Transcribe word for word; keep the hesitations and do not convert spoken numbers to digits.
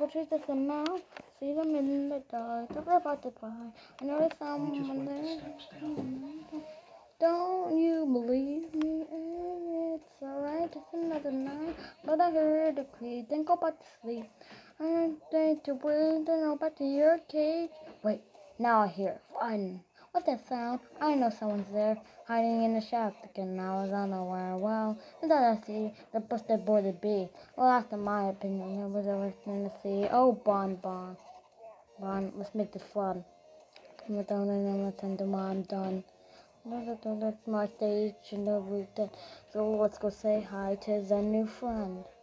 for Jesus and now. See them in the dark. They're about to fly. I know there's someone there. Don't you believe me? It's alright, it's another night. But I heard a creak, then go back to sleep. I'm going to wait, then go back to your cage. Wait, now I hear fun. What's that sound? I know someone's there, hiding in the shack. Again, I was unaware. Well, I thought I see the busted boy to be. Well, after my opinion, there was everything to see. Oh, Bon Bon. Bon, let's make this fun. I'm done and I'm attending while I'm done. That's my stage and everything. So let's go say hi to the new friend.